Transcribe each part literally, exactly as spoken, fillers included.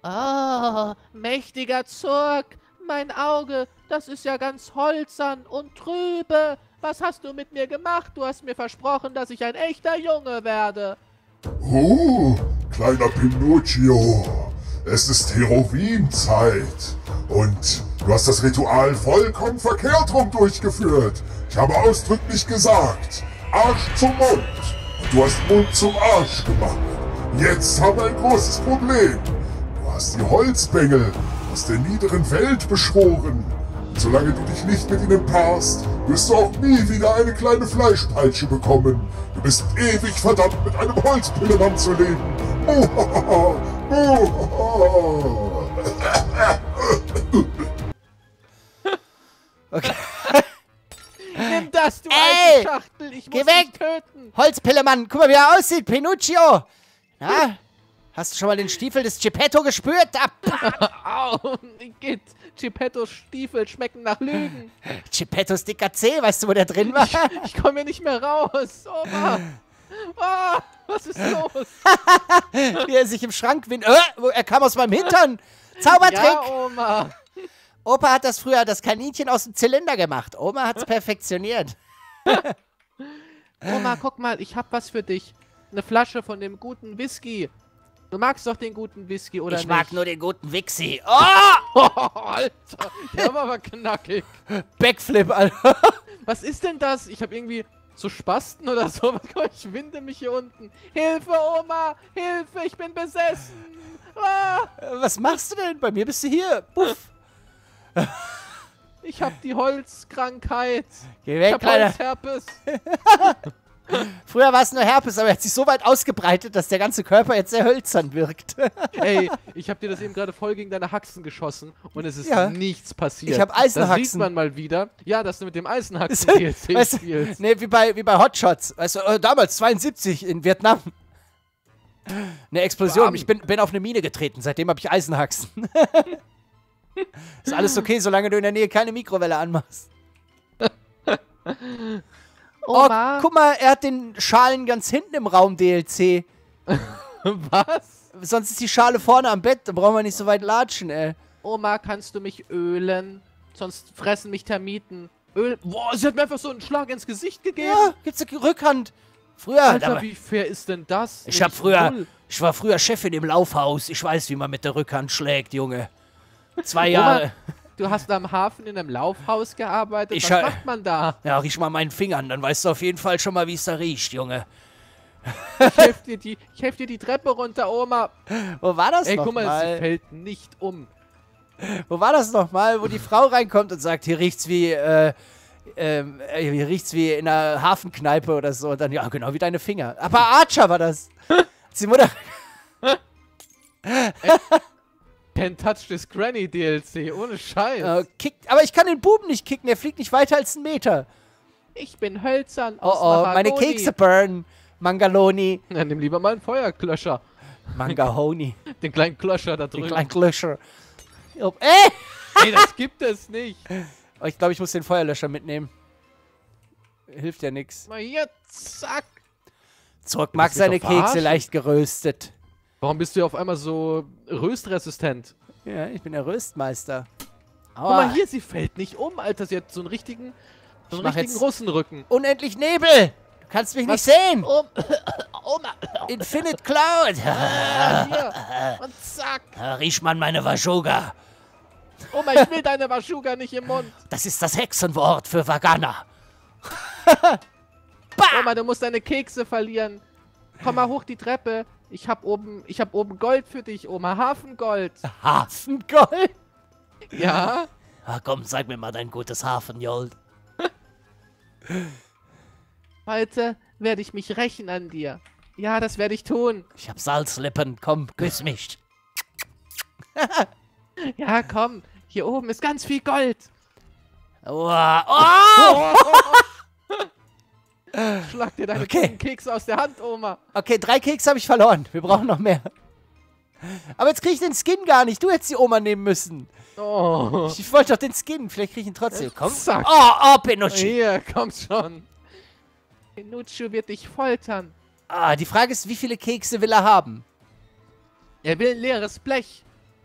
Oh, mächtiger Zurg, mein Auge, das ist ja ganz holzern und trübe. Was hast du mit mir gemacht? Du hast mir versprochen, dass ich ein echter Junge werde. Oh, kleiner Pinocchio, es ist Halloween-Zeit und du hast das Ritual vollkommen verkehrt rum durchgeführt. Ich habe ausdrücklich gesagt, Arsch zum Mund und du hast Mund zum Arsch gemacht. Jetzt haben wir ein großes Problem. Du hast die Holzbengel aus der niederen Welt beschworen. Und solange du dich nicht mit ihnen paarst, wirst du auch nie wieder eine kleine Fleischpeitsche bekommen. Du bist ewig verdammt, mit einem Holzpillemann zu leben. Oh, oh, oh. Okay. Nimm das, du Ey, alte Schachtel! Ich muss geh weg! dich töten! Holzpillemann, guck mal, wie er aussieht, Pinocchio! Na, hast du schon mal den Stiefel des Geppetto gespürt? Ah, Au, geht. Geppettos Stiefel schmecken nach Lügen. Geppettos dicker Zeh, weißt du, wo der drin war? Ich, ich komme hier nicht mehr raus. Oma! Oh, was ist los? Wie er sich im Schrank windet. Äh, er kam aus meinem Hintern. Zaubertrick! Ja, Oma. Opa hat das früher, das Kaninchen aus dem Zylinder gemacht. Oma hat's perfektioniert. Oma, guck mal, ich hab was für dich. Eine Flasche von dem guten Whisky. Du magst doch den guten Whisky, oder Ich nicht? mag nur den guten Wixi. Oh! Oh, Alter, der war aber knackig. Backflip, Alter. Was ist denn das? Ich habe irgendwie so Spasten oder so. Ich winde mich hier unten. Hilfe, Oma! Hilfe, ich bin besessen! Ah, Was machst du denn? Bei mir bist du hier. Puff. ich habe die Holzkrankheit. Geh Ich weg, habe Kleiner. Holzherpes. Früher war es nur Herpes, aber er hat sich so weit ausgebreitet, dass der ganze Körper jetzt sehr hölzern wirkt. Ey, ich habe dir das eben gerade voll gegen deine Haxen geschossen und es ist Ja. nichts passiert. Ich hab Eisenhaxen. Da sieht man mal wieder, ja, dass du mit dem Eisenhaxen Weißt D L C du, weißt du, spielst. nee, wie bei, wie bei Hotshots. Weißt du, äh, damals zweiundsiebzig in Vietnam. Eine Explosion. Bam. Ich bin, bin auf eine Mine getreten. Seitdem habe ich Eisenhaxen. Ist alles okay, solange du in der Nähe keine Mikrowelle anmachst. Oh, Oma, guck mal, er hat den Schalen ganz hinten im Raum D L C. was? Sonst ist die Schale vorne am Bett. Da brauchen wir nicht so weit latschen, ey. Oma, kannst du mich ölen? Sonst fressen mich Termiten. Öl. Boah, sie hat mir einfach so einen Schlag ins Gesicht gegeben. Ja, gibt's eine Rückhand. Früher, Alter, aber, wie fair ist denn das? ich Wenn hab früher, null- ich war früher Chefin im Laufhaus. Ich weiß, wie man mit der Rückhand schlägt, Junge. Zwei Jahre. Du hast am Hafen in einem Laufhaus gearbeitet. Ich Was ha- macht man da? Ja, riech mal meinen Fingern, dann weißt du auf jeden Fall schon mal, wie es da riecht, Junge. Ich helf dir die, ich helf dir die Treppe runter, Oma. Wo war das Ey, noch guck mal, sie mal? fällt nicht um. Wo war das noch mal, wo die Frau reinkommt und sagt, hier riecht's wie, äh, ähm, äh, hier riecht's wie in einer Hafenkneipe oder so. Und dann, ja, genau wie deine Finger. Aber Archer war das. Die Mutter... Can't touch this Granny D L C, ohne Scheiß. Äh, kickt, aber ich kann den Buben nicht kicken, der fliegt nicht weiter als einen Meter. Ich bin hölzern Oh aus oh, meine Mahagoni. Kekse burn. Mangaloni. Ja, nimm lieber mal einen Feuerklöscher. Mangahoni. Den kleinen Klöscher da Den drüben. kleinen Klöscher. Oh, ey! Ey, das gibt es nicht. Oh, ich glaube, ich muss den Feuerlöscher mitnehmen. Hilft ja nix. Mal hier, zack. Zurück mag mich seine doch Kekse verarschen? leicht geröstet. Warum bist du auf einmal so röstresistent? Ja, ich bin der Röstmeister. Guck Aua. mal hier, sie fällt nicht um, Alter. Sie hat so einen richtigen, so Ich einen mach richtigen jetzt- Russenrücken. Unendlich Nebel! Du kannst mich Was? nicht sehen! Um, Oma. Infinite Cloud! Ah, hier. Und zack. Riech man meine Vashoga. Oma, ich will deine Waschuga nicht im Mund. Das ist das Hexenwort für Vagana. Oma, du musst deine Kekse verlieren. Komm mal hoch die Treppe. Ich hab oben, ich hab oben Gold für dich, Oma. Hafengold. Hafengold? Ja? Ah, komm, sag mir mal dein gutes Hafengold. Heute werde ich mich rächen an dir. Ja, das werde ich tun. Ich hab Salzlippen. Komm, küss mich. Ja, komm. Hier oben ist ganz viel Gold. Wow. Oh! Schlag dir deine Okay. guten Kekse aus der Hand, Oma. Okay, drei Kekse habe ich verloren. Wir brauchen noch mehr. Aber jetzt kriege ich den Skin gar nicht. Du hättest die Oma nehmen müssen. Oh. Ich wollte doch den Skin. Vielleicht kriege ich ihn trotzdem. Komm. Zack. Oh, oh, Pinocchio. Hier, komm schon. Pinocchio wird dich foltern. Ah, die Frage ist, wie viele Kekse will er haben? Er will ein leeres Blech.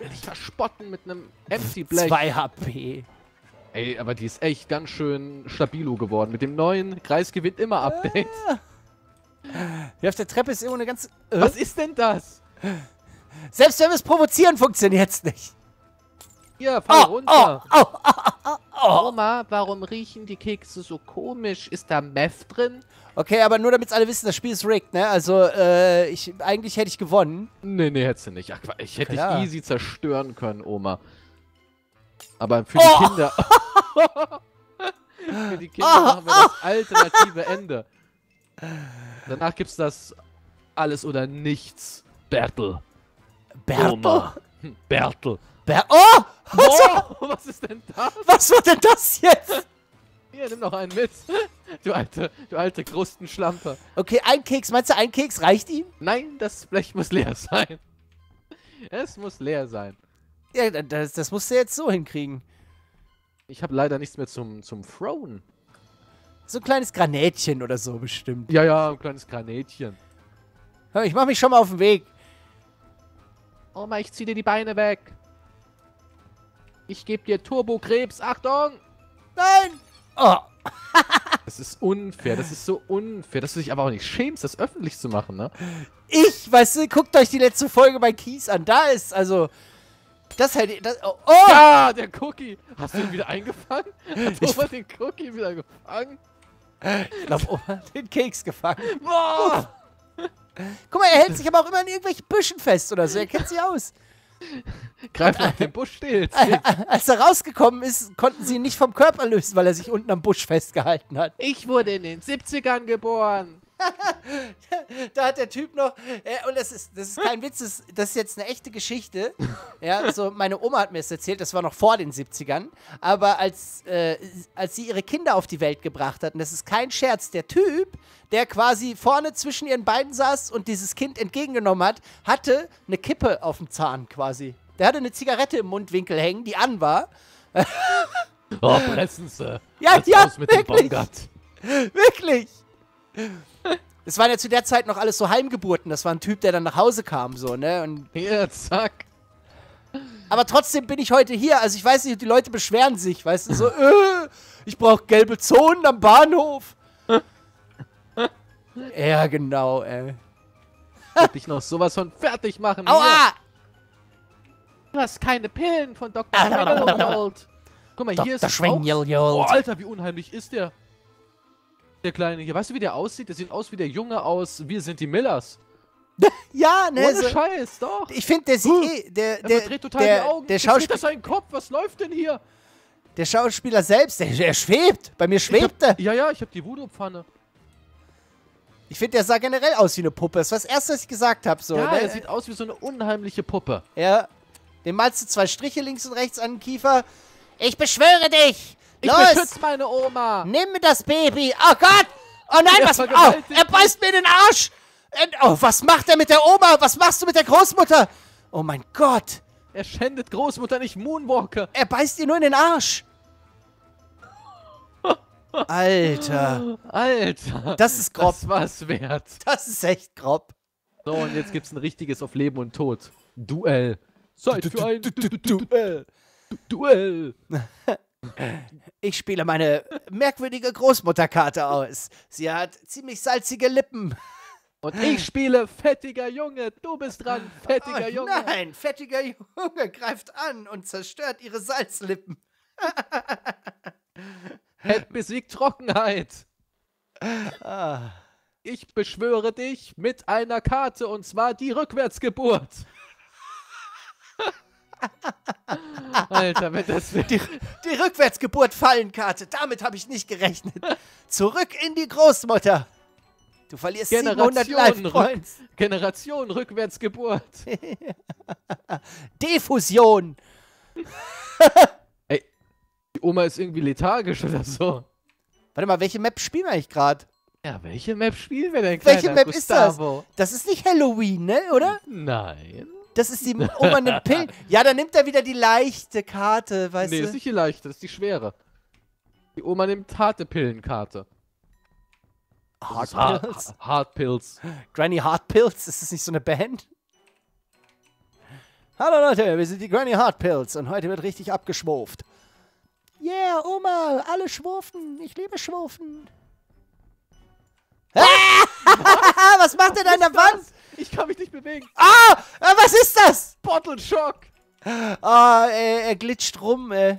will dich verspotten mit einem Empty-Blech. zwei H P. Ey, aber die ist echt ganz schön stabilo geworden. Mit dem neuen Kreis gewinnt immer Update. Ah. Hier auf der Treppe ist irgendwo eine ganze... Äh? Was ist denn das? Selbst wenn wir es provozieren, funktioniert es nicht. Hier, fall Oh, runter. oh, oh, oh, oh. Oma, warum riechen die Kekse so komisch? Ist da Meth drin? Okay, aber nur damit alle wissen, das Spiel ist rigged, ne? Also, äh, ich, eigentlich hätte ich gewonnen. Nee, nee, hättest du nicht. Ach, ich hätte Klar. dich easy zerstören können, Oma. Aber für Oh. die Kinder... für die Kinder Oh, machen wir das alternative Ende. Danach gibt's das Alles oder Nichts Battle. Bertel? Oma. Hm, Bertel. Ber oh! Oh, was ist denn das? Was war denn das jetzt? Hier, nimm noch einen mit. Du alte, du alte Krustenschlampe. Okay, ein Keks. Meinst du, ein Keks reicht ihm? Nein, das Blech muss leer sein. Es muss leer sein. Ja, das, das musst du jetzt so hinkriegen. Ich habe leider nichts mehr zum, zum Throwen. So ein kleines Granätchen oder so bestimmt. Ja, ja, ein kleines Granätchen. Hör, ich mach mich schon mal auf den Weg. Oma, ich zieh dir die Beine weg. Ich gebe dir Turbokrebs. Achtung! Nein! Oh. Das ist unfair. Das ist so unfair, dass du dich aber auch nicht schämst, das öffentlich zu machen, ne? Ich, weißt du, guckt euch die letzte Folge bei Kies an. Da ist, also... Das hätte ich... Das, oh! oh. Ja, der Cookie. Hast du ihn wieder eingefangen? Hat Oma den Cookie wieder gefangen? Ich glaube, Oma hat den Keks gefangen. Boah! Guck mal, er hält sich aber auch immer in irgendwelchen Büschen fest oder so. Er kennt sie aus. Greif nach dem Busch stehlt. Als er rausgekommen ist, konnten sie ihn nicht vom Körper lösen, weil er sich unten am Busch festgehalten hat. Ich wurde in den siebzigern geboren. Da hat der Typ noch, äh, und das ist, das ist kein Witz, das, das ist jetzt eine echte Geschichte. Ja, so meine Oma hat mir das erzählt, das war noch vor den siebzigern. Aber als, äh, als sie ihre Kinder auf die Welt gebracht hat, und das ist kein Scherz, der Typ, der quasi vorne zwischen ihren Beinen saß und dieses Kind entgegengenommen hat, hatte eine Kippe auf dem Zahn quasi. Der hatte eine Zigarette im Mundwinkel hängen, die an war. Oh, pressen Sie. Ja, Was ja, aus mit dem wirklich. Baumgart? Wirklich. Es waren ja zu der Zeit noch alles so Heimgeburten. Das war ein Typ, der dann nach Hause kam, so, ne? Und Hier, zack. aber trotzdem bin ich heute hier. Also ich weiß nicht, die Leute beschweren sich, weißt du, so, äh, ich brauche gelbe Zonen am Bahnhof. Ja, genau, ey. Ich will dich noch sowas von fertig machen. Hier. Aua! Du hast keine Pillen von Doktor Schwengeljold. Guck mal, hier ist Doktor es auch. Oh, Schwengeljold. Alter, wie unheimlich ist der? Der Kleine hier. Weißt du, wie der aussieht? Der sieht aus wie der Junge aus Wir sind die Millers. Ja, ne, Ohne so, Scheiß, doch. ich finde, der sieht eh, der, Er der, verdreht total der, die Augen. der, Jetzt dreht Schauspiel er seinen Kopf. Was läuft denn hier? der Schauspieler selbst, der, der schwebt. Bei mir schwebt er. Ja, ja, ich hab die Voodoo-Pfanne. Ich finde, der sah generell aus wie eine Puppe. Das war das Erste, was ich gesagt habe. So, Ja, ne? er sieht aus wie so eine unheimliche Puppe. Ja. Dem malst du zwei Striche links und rechts an den Kiefer. Ich beschwöre dich! Ich Los! beschütze meine Oma. Nimm mir das Baby! Oh Gott! Oh nein, Er was? Oh, vergewaltigt er beißt mir in den Arsch! Und, oh, was macht er mit der Oma? Was machst du mit der Großmutter? Oh mein Gott! Er schändet Großmutter, nicht Moonwalker. Er beißt ihr nur in den Arsch! Alter. Alter. Das ist grob. Das war's wert. Das ist echt grob. So, und jetzt gibt's ein richtiges auf Leben und Tod. Duell. Zeit für ein Duell. Duell. Ich spiele meine merkwürdige Großmutterkarte aus. Sie hat ziemlich salzige Lippen. Und ich spiele fettiger Junge. Du bist dran, fettiger Oh, Junge. nein, fettiger Junge greift an und zerstört ihre Salzlippen. Head besiegt Trockenheit. Ah. Ich beschwöre dich mit einer Karte, und zwar die Rückwärtsgeburt. Alter, wenn das Die, die Rückwärtsgeburt-Fallenkarte, damit habe ich nicht gerechnet. Zurück in die Großmutter. Du verlierst siebenhundert Generation, Life-Points. Rück Generation Rückwärtsgeburt. Diffusion. Ey, die Oma ist irgendwie lethargisch oder so. Warte mal, welche Map spielen wir eigentlich gerade? Ja, welche Map spielen wir denn, Welche kleiner Map ist das? Gustavo? Das ist nicht Halloween, ne, oder? Nein. Das ist die Oma nimmt Pillen. Ja, dann nimmt er wieder die leichte Karte, weißt Nee, du? das ist nicht die leichte, das ist die schwere. Die Oma nimmt harte Pillenkarte. Hard Hard Pills. Hard Pills. Granny Hard Pills, ist das nicht so eine Band? Hallo Leute, wir sind die Granny Hardpills und heute wird richtig abgeschwurft. Yeah, Oma, alle schwurfen. Ich liebe Schwurfen. Ah! Was macht er da an der Wand? Ich kann mich nicht bewegen. Ah, äh, was ist das? Bottle Shock. Ah, er, er glitscht rum, ey.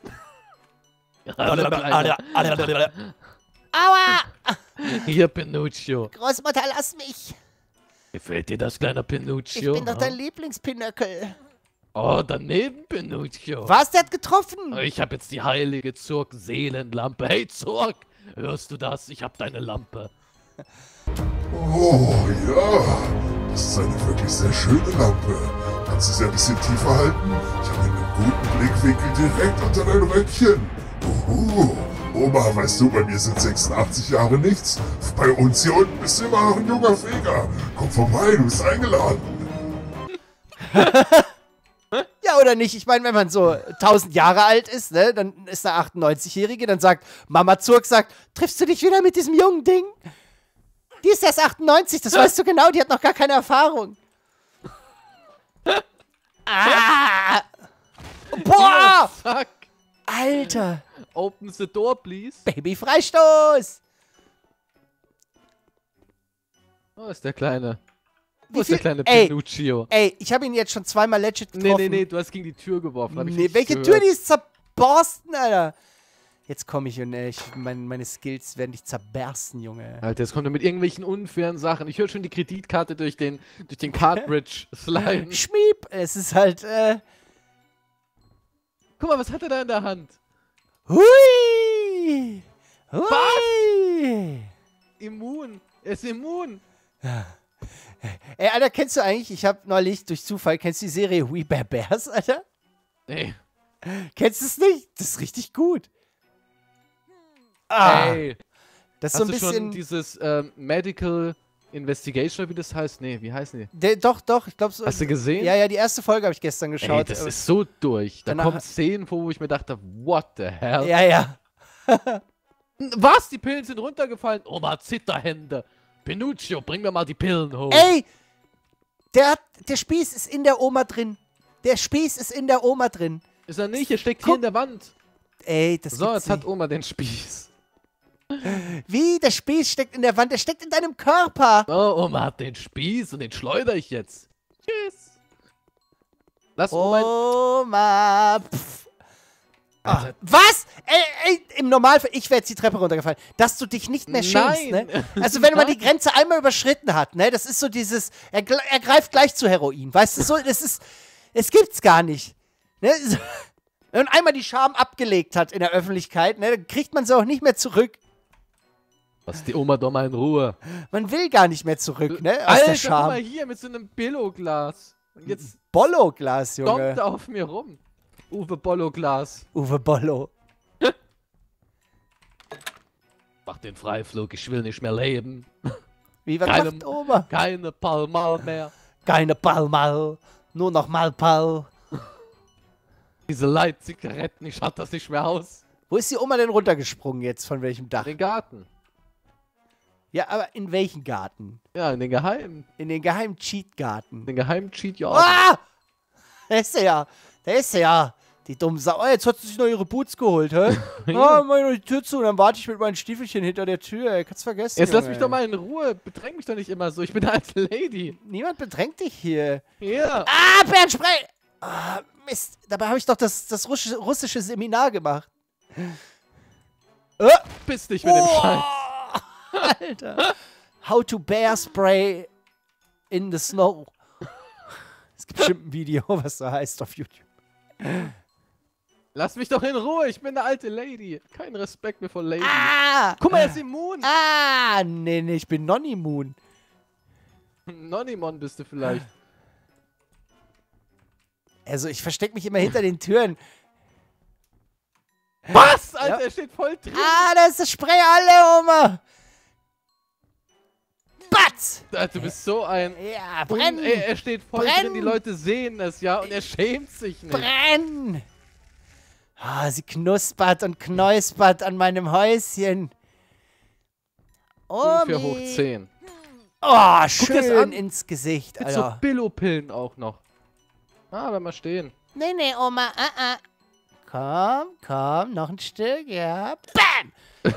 Aua! Hier, Pinocchio. Großmutter, lass mich. Gefällt dir das, kleiner Pinocchio? Ich bin doch dein Lieblingspinöckel. Oh, daneben, Pinocchio. Was, der hat getroffen? Ich habe jetzt die heilige Zurg-Seelenlampe. Hey, Zurg, hörst du das? Ich habe deine Lampe. Oh ja, das ist eine wirklich sehr schöne Lampe. Kannst du sie ein bisschen tiefer halten? Ich habe einen guten Blickwinkel direkt unter dein Röckchen. Uhu. Oma, weißt du, bei mir sind sechsundachtzig Jahre nichts. Bei uns hier unten bist du immer noch ein junger Feger. Komm vorbei, du bist eingeladen. Ja, oder nicht? Ich meine, wenn man so tausend Jahre alt ist, ne, dann ist der achtundneunzigjährige, dann sagt Mama Zurg, sagt, triffst du dich wieder mit diesem jungen Ding? Die ist erst achtundneunzig, das weißt du genau, die hat noch gar keine Erfahrung. Ah! Boah! Fuck. Alter! Open the door, please. Baby-Freistoß! Wo ist der Kleine? Wo Wie ist der viel- kleine Ey. Pinocchio? Ey, ich habe ihn jetzt schon zweimal legit Nee, getroffen. nee, nee, du hast gegen die Tür geworfen. Hab ich Nee, nicht welche gehört. Tür, die ist zerborsten, Alter. Jetzt komme ich und äh, ich, mein, meine Skills werden dich zerbersten, Junge. Alter, jetzt kommt er mit irgendwelchen unfairen Sachen. Ich höre schon die Kreditkarte durch den, durch den Cartridge sliden. Schmieb! Es ist halt, äh... Guck mal, was hat er da in der Hand? Hui! Hui! Immun. Er ist immun. Ey, Alter, kennst du eigentlich, ich habe neulich durch Zufall, kennst du die Serie We Bear Bears, Alter? Nee. Kennst du es nicht? Das ist richtig gut. Ah, Ey. das ist Hast so ein du schon bisschen... dieses ähm, Medical Investigation, oder wie das heißt? Nee, wie heißen die? Der, doch, doch, ich glaube so... Hast du gesehen? Ja, ja, die erste Folge habe ich gestern Ey, geschaut. das äh, ist so durch. Da danach- kommen Szenen vor, wo ich mir dachte, what the hell? Ja, ja. Was? Die Pillen sind runtergefallen? Oma, Zitterhände. Pinocchio, bring mir mal die Pillen hoch. Ey! Der, hat, der Spieß ist in der Oma drin. Der Spieß ist in der Oma drin. Ist er nicht? Er steckt Guck. hier in der Wand. Ey, das So, gibt's jetzt hat nicht. Oma den Spieß. Wie? Der Spieß steckt in der Wand. Der steckt in deinem Körper. Oh, Oma hat den Spieß und den schleudere ich jetzt. Tschüss. Lass Oma... Oma. Pff. Ah, Alter. was? Ey, ey, im Normalfall, ich wäre jetzt die Treppe runtergefallen, dass du dich nicht mehr schämst, Nein. ne? Also wenn man die Grenze einmal überschritten hat, ne? Das ist so dieses, er, gl- er greift gleich zu Heroin, weißt du, so, das ist, es gibt's gar nicht. Ne? So, wenn man einmal die Scham abgelegt hat in der Öffentlichkeit, ne, dann kriegt man sie auch nicht mehr zurück. Lass die Oma doch mal in Ruhe. Man will gar nicht mehr zurück, ne? Aus Alter, der guck mal Scham. hier mit so einem Billoglas. Und jetzt Bollo-Glas, dompt Junge. er auf mir rum. Uwe Bollo-Glas. Uwe Bollo. Mach den Freiflug, ich will nicht mehr leben. Wie, was Keine- macht Oma? Keine Palmal mehr. Keine Palmal, nur noch Malpal. Diese Light-Zigaretten, ich halte das nicht mehr aus. Wo ist die Oma denn runtergesprungen jetzt? Von welchem Dach? In den Garten. Ja, aber in welchen Garten? Ja, in den geheimen. In den geheimen Cheat-Garten. In den geheimen Cheat, ja. Ah! Da ist er ja. Da ist er ja. Die dumme Sau. Oh, jetzt hat sie sich noch ihre Boots geholt, hä? Ja. Ah, mach ich noch die Tür zu und dann warte ich mit meinen Stiefelchen hinter der Tür, ey. Kannst vergessen, Jetzt lass Junge. mich doch mal in Ruhe. Bedräng mich doch nicht immer so. Ich bin eine alte Lady. Niemand bedrängt dich hier. Ja. Ah, Bärenspray! Ah, Mist. Dabei habe ich doch das, das russische, russische Seminar gemacht. Äh, Piss dich mit dem oh, Scheiß. Alter. How to bear spray in the snow. Es gibt bestimmt ein Video, was so heißt auf YouTube. Lass mich doch in Ruhe. Ich bin eine alte Lady. Kein Respekt mehr vor Lady. Ah! Guck mal, er ist immun. Ah! Nee, nee, ich bin Nonny Moon. Nonnimon bist du vielleicht. Also, ich verstecke mich immer hinter den Türen. Was? Alter, Ja. er steht voll drin. Ah, da ist das Spray alle, Oma. Batz! Alter, du bist so ein... Ja, Und brennen! er, er steht voll Brennen. drin, die Leute sehen es, ja, und er schämt sich nicht. Brenn! Ah, sie knuspert und knäuspert an meinem Häuschen. Ungefähr Omi. hoch zehn. Oh, Guck dir's schön an. ins Gesicht, Mit so Alter. Billo-Pillen auch noch. Ah, bleib mal stehen. Nee, nee, Oma, ah, ah. Komm, komm, noch ein Stück, ja. Bam!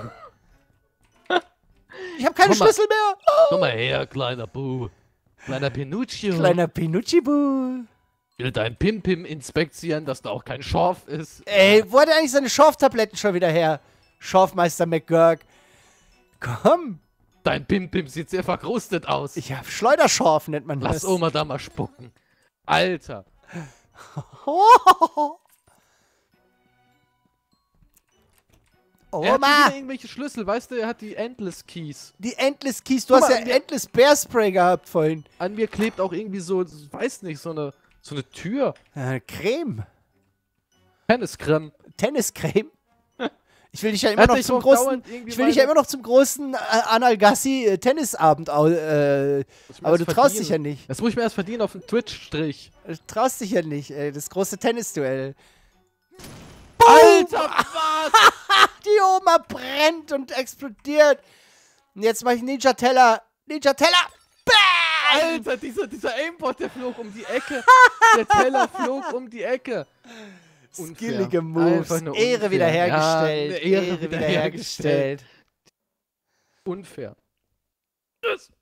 Ich habe keine Komm mal. Schlüssel mehr. Komm mal her, kleiner Bu. Kleiner Pinocchio. Kleiner Pinucci-Bu. Ich will dein Pim-Pim inspizieren, dass da auch kein Schorf ist. Ey, wo hat er eigentlich seine Schorftabletten schon wieder her? Schorfmeister McGurk. Komm. Dein Pim-Pim sieht sehr verkrustet aus. Ich hab Schleuderschorf, nennt man Lass das. Oma da mal spucken. Alter. Er hat Oma! wieder irgendwelche Schlüssel, weißt du, er hat die Endless Keys. Die Endless Keys. Du Guck hast mal, ja wir- Endless Bear Spray gehabt vorhin. An mir klebt auch irgendwie so, weiß nicht, so eine, so eine Tür. Äh, Creme. Tenniscreme. Tenniscreme. Ich will dich ja Er immer hat noch sich zum doch großen. dauernd irgendwie Ich will dich ja meine- immer noch zum großen äh, Analgassi äh, Tennisabend. au- Äh, Muss ich mir aber erst du traust dich ja verdienen. nicht. Das muss ich mir erst verdienen auf dem Twitch-Strich. Du traust dich ja nicht. Ey. Das große Tennisduell. Alter, was? Die Oma brennt und explodiert. Und jetzt mache ich Ninja Teller. Ninja Teller. Bam! Alter, dieser, dieser Aimbot, der flog um die Ecke. Der Teller flog um die Ecke. Unfair. Skillige Moves. Einfach nur Ehre unfair. wiederhergestellt. Ja, eine Ehre Ehre wiederhergestellt. wiederhergestellt. Unfair. Tschüss.